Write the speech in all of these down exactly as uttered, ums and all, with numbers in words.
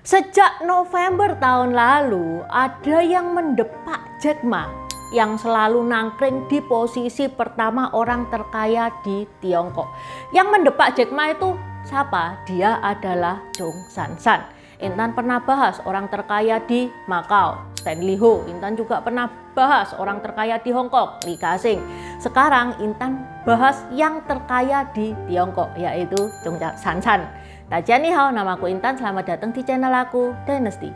Sejak November tahun lalu, ada yang mendepak Jack Ma yang selalu nangkring di posisi pertama orang terkaya di Tiongkok. Yang mendepak Jack Ma itu siapa? Dia adalah Chong San San. Intan pernah bahas orang terkaya di Makau, Stanley Ho. Intan juga pernah bahas orang terkaya di Hong Kong, Lee Ka-shing. Sekarang Intan bahas yang terkaya di Tiongkok, yaitu Chong San San. Tajian ni hao, namaku Intan, selamat datang di channel aku, Dynasty.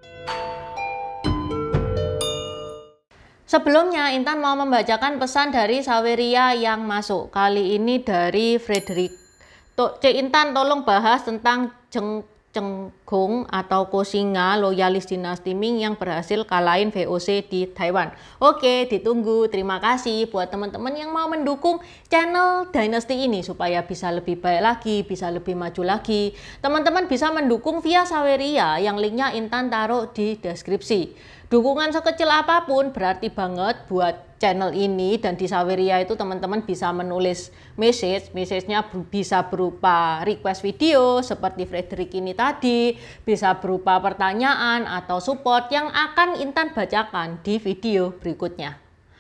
Sebelumnya, Intan mau membacakan pesan dari Saweria yang masuk. Kali ini dari Frederick. Cik Intan, tolong bahas tentang Jeng Cenggung atau Koxinga, loyalis dinasti Ming yang berhasil kalahin V O C di Taiwan. Oke, ditunggu. Terima kasih buat teman-teman yang mau mendukung channel Dynasty ini supaya bisa lebih baik lagi, bisa lebih maju lagi. Teman-teman bisa mendukung via Saweria yang linknya Intan taruh di deskripsi. Dukungan sekecil apapun berarti banget buat channel ini, dan di Saweria itu teman-teman bisa menulis message. Message-nya bisa berupa request video seperti Frederick ini tadi, bisa berupa pertanyaan atau support yang akan Intan bacakan di video berikutnya.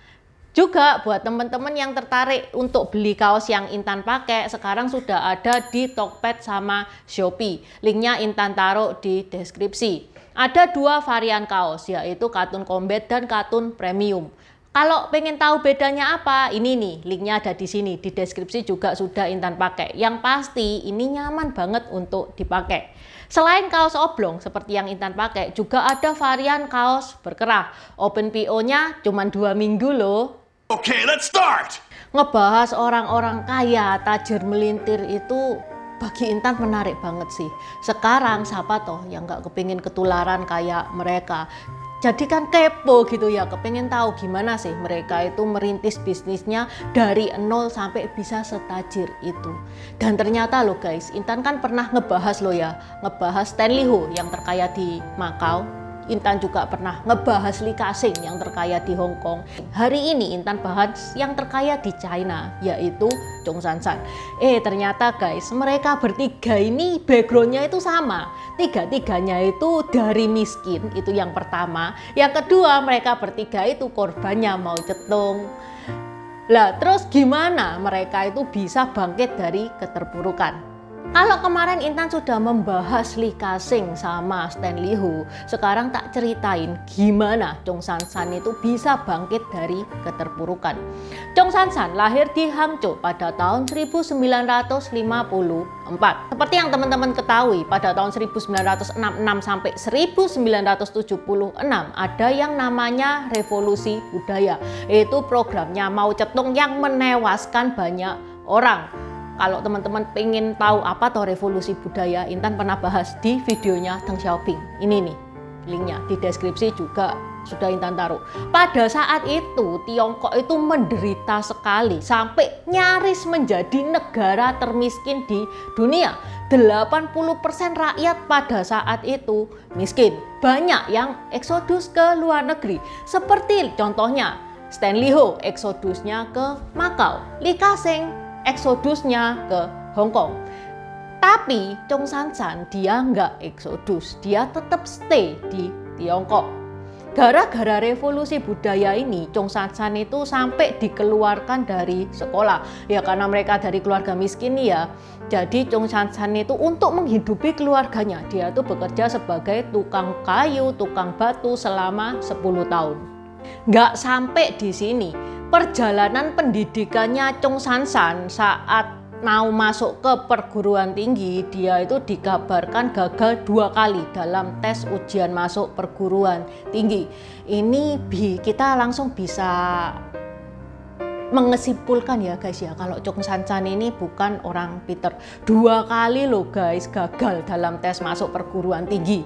Juga buat teman-teman yang tertarik untuk beli kaos yang Intan pakai, sekarang sudah ada di Tokped sama Shopee. Linknya Intan taruh di deskripsi. Ada dua varian kaos, yaitu Katun Combat dan Katun Premium. Kalau pengen tahu bedanya apa, ini nih, linknya ada di sini. Di deskripsi juga sudah Intan pakai. Yang pasti ini nyaman banget untuk dipakai. Selain kaos oblong seperti yang Intan pakai, juga ada varian kaos berkerah. Open P O-nya cuma dua minggu loh. Oke, okay, let's start! Ngebahas orang-orang kaya, tajir melintir itu bagi Intan menarik banget sih. Sekarang siapa toh yang gak kepingin ketularan kayak mereka? Jadi kan kepo gitu ya, kepingin tahu gimana sih mereka itu merintis bisnisnya dari nol sampai bisa setajir itu. Dan ternyata loh guys, Intan kan pernah ngebahas loh ya, ngebahas Stanley Ho yang terkaya di Makau. Intan juga pernah ngebahas Lee Ka-shing yang terkaya di Hong Kong. Hari ini Intan bahas yang terkaya di China, yaitu Chong San San. Eh ternyata guys, mereka bertiga ini backgroundnya itu sama. Tiga-tiganya itu dari miskin, itu yang pertama. Yang kedua, mereka bertiga itu korbannya Mao Zedong. Lah terus gimana mereka itu bisa bangkit dari keterpurukan? Kalau kemarin Intan sudah membahas Lee Ka-shing sama Stanley Ho, sekarang tak ceritain gimana Chong San San itu bisa bangkit dari keterpurukan. Chong San San lahir di Hangzhou pada tahun seribu sembilan ratus lima puluh empat. Seperti yang teman-teman ketahui, pada tahun seribu sembilan ratus enam puluh enam sampai seribu sembilan ratus tujuh puluh enam ada yang namanya revolusi budaya, yaitu programnya Mao Zedong yang menewaskan banyak orang. Kalau teman-teman pengen tahu apa toh revolusi budaya, Intan pernah bahas di videonya Deng Xiaoping. Ini nih, linknya di deskripsi juga sudah Intan taruh. Pada saat itu Tiongkok itu menderita sekali sampai nyaris menjadi negara termiskin di dunia. delapan puluh persen rakyat pada saat itu miskin. Banyak yang eksodus ke luar negeri. Seperti contohnya Stanley Ho eksodusnya ke Makau, Lee Ka-shing eksodusnya ke Hong Kong. Tapi Chong San San dia nggak eksodus, dia tetap stay di Tiongkok. Gara-gara revolusi budaya ini, Chong San San itu sampai dikeluarkan dari sekolah. Ya karena mereka dari keluarga miskin ya. Jadi Chong San San itu untuk menghidupi keluarganya, dia tuh bekerja sebagai tukang kayu, tukang batu selama sepuluh tahun. Nggak sampai di sini. Perjalanan pendidikannya Chong San San saat mau masuk ke perguruan tinggi, dia itu dikabarkan gagal dua kali dalam tes ujian masuk perguruan tinggi. Ini bi kita langsung bisa mengesimpulkan ya guys ya, kalau Chong San San ini bukan orang pinter. Dua kali loh guys gagal dalam tes masuk perguruan tinggi.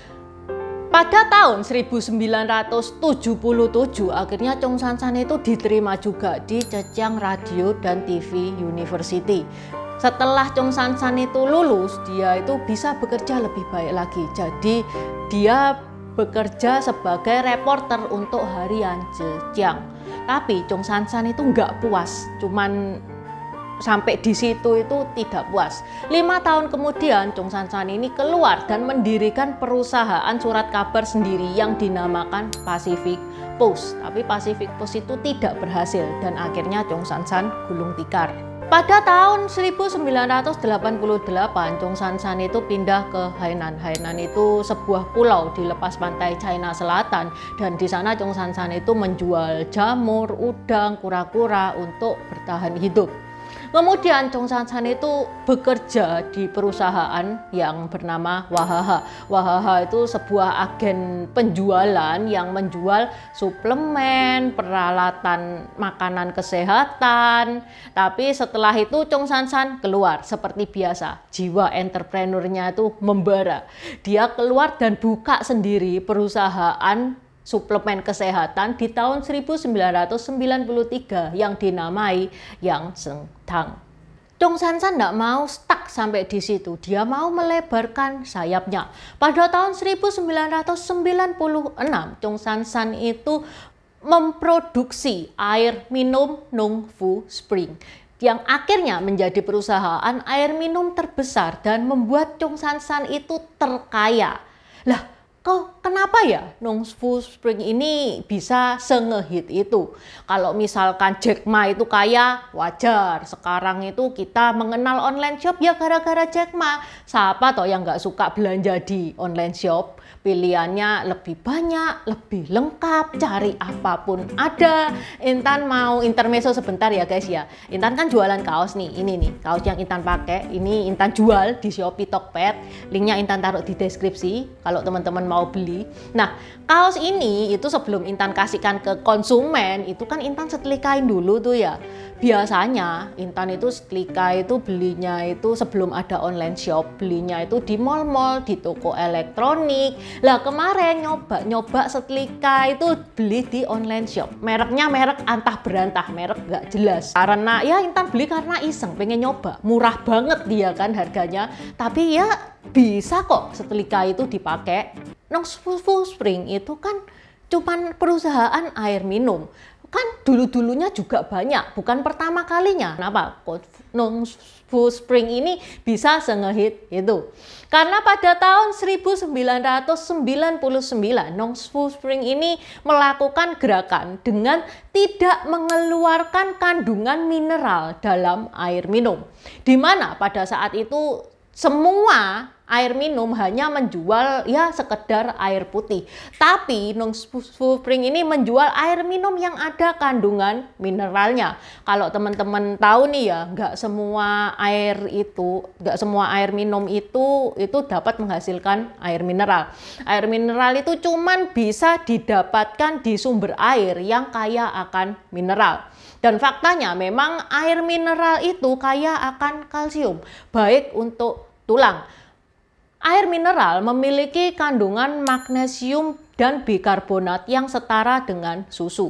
Pada tahun seribu sembilan ratus tujuh puluh tujuh akhirnya Chong San San itu diterima juga di Zhejiang Radio dan T V University. Setelah Chong San San itu lulus, dia itu bisa bekerja lebih baik lagi. Jadi dia bekerja sebagai reporter untuk harian Zhejiang. Tapi Chong San San itu nggak puas, cuman sampai di situ itu tidak puas. Lima tahun kemudian Chung San San ini keluar dan mendirikan perusahaan surat kabar sendiri yang dinamakan Pacific Post. Tapi Pacific Post itu tidak berhasil dan akhirnya Chung San San gulung tikar. Pada tahun seribu sembilan ratus delapan puluh delapan, Chung San San itu pindah ke Hainan. Hainan itu sebuah pulau di lepas pantai China Selatan, dan di sana Chung San San itu menjual jamur, udang, kura-kura untuk bertahan hidup. Kemudian Chung San San itu bekerja di perusahaan yang bernama Wahaha. Wahaha itu sebuah agen penjualan yang menjual suplemen, peralatan makanan kesehatan. Tapi setelah itu Chung San San keluar seperti biasa. Jiwa entrepreneurnya itu membara. Dia keluar dan buka sendiri perusahaan suplemen kesehatan di tahun seribu sembilan ratus sembilan puluh tiga yang dinamai Yang Seng Tang. Chung San San tidak mau stuck sampai di situ, dia mau melebarkan sayapnya. Pada tahun seribu sembilan ratus sembilan puluh enam, Chung San San itu memproduksi air minum Nong Fu Spring, yang akhirnya menjadi perusahaan air minum terbesar dan membuat Chung San San itu terkaya. Lah, kok kenapa ya Nong Fu Spring ini bisa sengehit itu? Kalau misalkan Jack Ma itu kaya, wajar. Sekarang itu kita mengenal online shop ya gara-gara Jack Ma. Siapa toh yang nggak suka belanja di online shop? Pilihannya lebih banyak, lebih lengkap, cari apapun ada. Intan mau intermezzo sebentar ya guys ya. Intan kan jualan kaos nih, ini nih kaos yang Intan pakai. Ini Intan jual di Shopee Tokped. Linknya Intan taruh di deskripsi kalau teman-teman mau beli. Nah, kaos ini itu sebelum Intan kasihkan ke konsumen, itu kan Intan setelikain dulu tuh ya. Biasanya Intan itu setelika itu belinya itu sebelum ada online shop, belinya itu di mall-mall, di toko elektronik. Lah kemarin nyoba-nyoba setelika itu beli di online shop. Mereknya merek antah berantah, merek gak jelas. Karena ya Intan beli karena iseng, pengen nyoba. Murah banget dia kan harganya, tapi ya bisa kok setelika itu dipakai. Nong Fu Spring itu kan cuman perusahaan air minum. Kan dulu-dulunya juga banyak, bukan pertama kalinya. Kenapa kok Nong Fu Spring ini bisa sengehit itu? Karena pada tahun seribu sembilan ratus sembilan puluh sembilan, Nong Fu Spring ini melakukan gerakan dengan tidak mengeluarkan kandungan mineral dalam air minum. Di mana pada saat itu semua air minum hanya menjual ya sekedar air putih. Tapi Nong Fu Spring ini menjual air minum yang ada kandungan mineralnya. Kalau teman-teman tahu nih ya, nggak semua air itu, nggak semua air minum itu itu dapat menghasilkan air mineral. Air mineral itu cuman bisa didapatkan di sumber air yang kaya akan mineral. Dan faktanya memang air mineral itu kaya akan kalsium, baik untuk tulang. Air mineral memiliki kandungan magnesium dan bikarbonat yang setara dengan susu.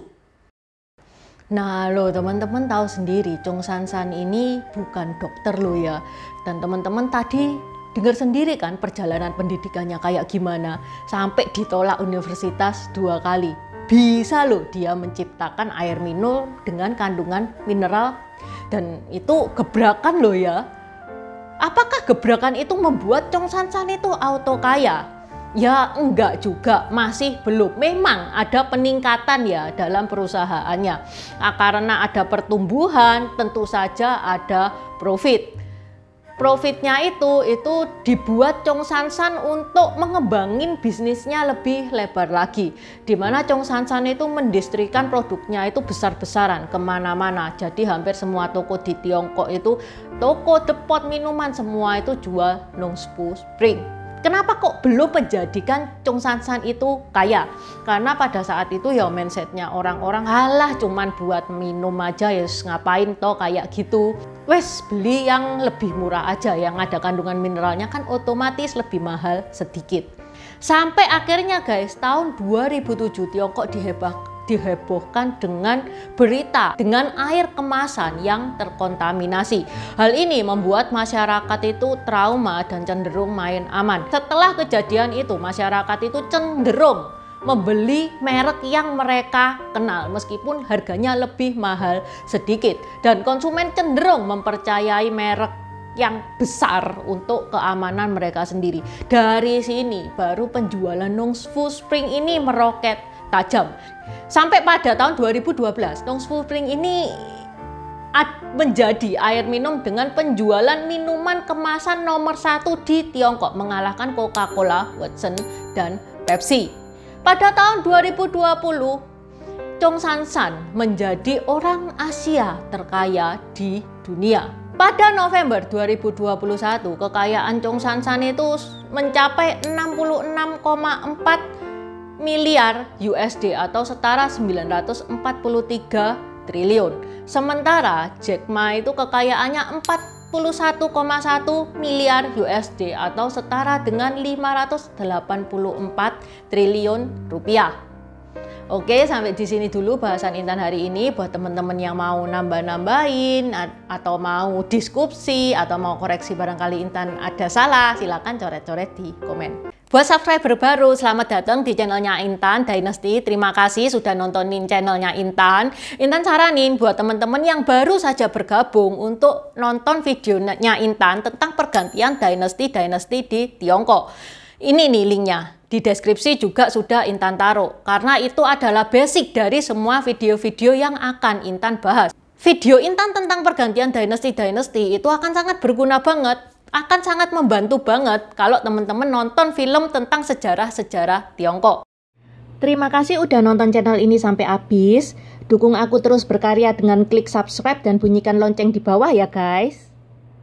Nah loh teman-teman tahu sendiri, Chung San San ini bukan dokter loh ya. Dan teman-teman tadi dengar sendiri kan perjalanan pendidikannya kayak gimana. Sampai ditolak universitas dua kali. Bisa loh dia menciptakan air minum dengan kandungan mineral. Dan itu gebrakan loh ya. Apakah gebrakan itu membuat Chung San San itu auto kaya? Ya enggak juga, masih belum. Memang ada peningkatan ya dalam perusahaannya. Nah, karena ada pertumbuhan, tentu saja ada profit. Profitnya itu itu dibuat Chung San San untuk mengembangin bisnisnya lebih lebar lagi. Dimana Chung San San itu mendistrikan produknya itu besar-besaran kemana-mana. Jadi hampir semua toko di Tiongkok itu, toko depot minuman semua itu jual Nong Fu Spring. Kenapa kok belum menjadikan Chung San San itu kaya? Karena pada saat itu ya mindsetnya orang-orang, halah cuman buat minum aja ya ngapain toh kayak gitu. Wes beli yang lebih murah aja, yang ada kandungan mineralnya kan otomatis lebih mahal sedikit. Sampai akhirnya guys, tahun dua ribu tujuh Tiongkok dihebah dihebohkan dengan berita dengan air kemasan yang terkontaminasi. Hal ini membuat masyarakat itu trauma dan cenderung main aman. Setelah kejadian itu, masyarakat itu cenderung membeli merek yang mereka kenal meskipun harganya lebih mahal sedikit, dan konsumen cenderung mempercayai merek yang besar untuk keamanan mereka sendiri. Dari sini baru penjualan Nongshim Spring ini meroket tajam. Sampai pada tahun dua ribu dua belas, Nongshim Spring ini menjadi air minum dengan penjualan minuman kemasan nomor satu di Tiongkok, mengalahkan Coca-Cola, Watson, dan Pepsi. Pada tahun dua ribu dua puluh, Chong San San menjadi orang Asia terkaya di dunia. Pada November dua ribu dua puluh satu, kekayaan Chong San San itu mencapai enam puluh enam koma empat miliar U S D atau setara sembilan ratus empat puluh tiga triliun. Sementara Jack Ma itu kekayaannya empat puluh satu koma satu miliar U S D atau setara dengan lima ratus delapan puluh empat triliun rupiah. Oke, sampai di sini dulu bahasan Intan hari ini. Buat teman-teman yang mau nambah-nambahin atau mau diskusi atau mau koreksi barangkali Intan ada salah, silakan coret-coret di komen. Buat subscriber baru, selamat datang di channelnya Intan Dynasty. Terima kasih sudah nontonin channelnya Intan. Intan saranin buat teman-teman yang baru saja bergabung untuk nonton videonya Intan tentang pergantian Dynasty-Dynasty di Tiongkok. Ini nih linknya. Di deskripsi juga sudah Intan taruh, karena itu adalah basic dari semua video-video yang akan Intan bahas. Video Intan tentang pergantian Dynasty-Dynasty itu akan sangat berguna banget, akan sangat membantu banget kalau teman-teman nonton film tentang sejarah-sejarah Tiongkok. Terima kasih udah nonton channel ini sampai habis. Dukung aku terus berkarya dengan klik subscribe dan bunyikan lonceng di bawah ya guys.